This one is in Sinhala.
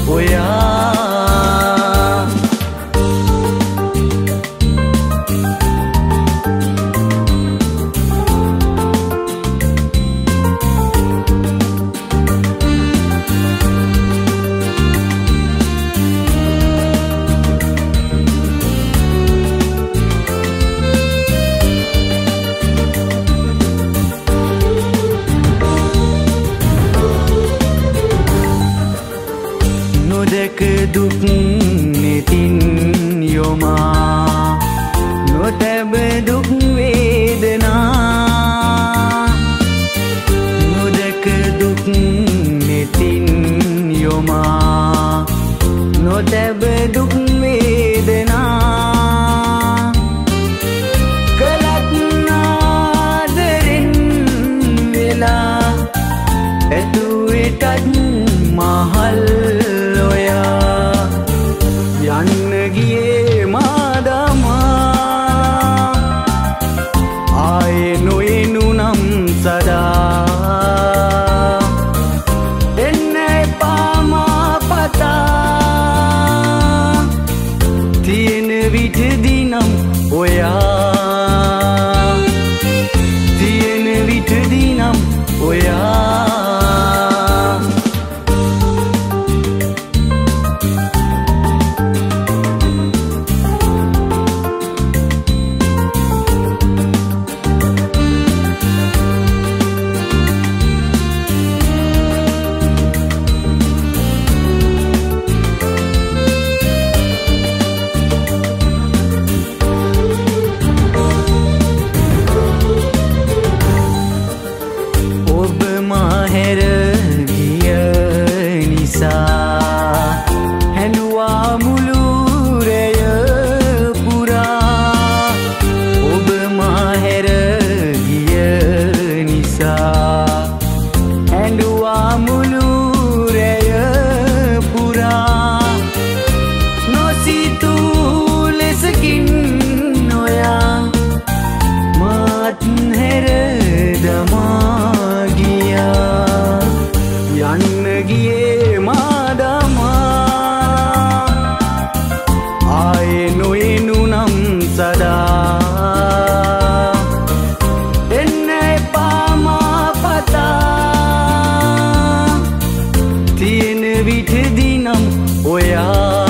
ඔයා නොදැක දුක් නෙතින් යොමා නොතැබ දුක් වේදනා නොදැක දුක් නෙතින් යොමා නොතැබ දුක් වේදනා කලක් නාදරෙන් වෙලා ඇතුවිටත් මහල් යන්න ගියේ මාදමා ආයේ නොඑනු නම් සදා එන්න එපා මා පතා තියෙන විටදී නම් ඔයා තියෙන විටදී නම් ඔයා හැර ගිය නිසා හැඬුවා මුළු රැය පුරා ඔබ මා හැර ගිය නිසා හැඬුවා මුළු රැය පුරා නොසිතූ ලෙසකින් නොයා මාත් හැර දමා යන්න ගියේ මාදමා ආයේ නොඑනු නම් සදා එන්න එපා මා පතා තියෙන විටදී නම් ඔයා